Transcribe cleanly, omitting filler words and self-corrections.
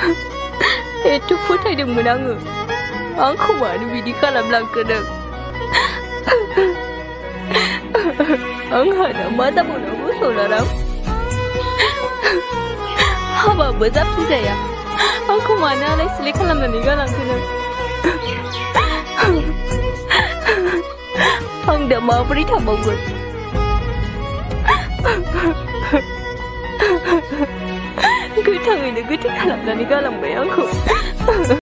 एथ' फोथायदोंमोन आंखौ मानो बिदि खालामलांखोनों आंहा दा मा जाबावनांगौ सनाराम हाबाबो जाफुंजाया आंखौ मानो आलाय सिलाय खालामनानै गालांखोनों आं दा माबोरै थाबावगोन गोथाङैनो गोथै खालामनानै गालांबाय आंखौ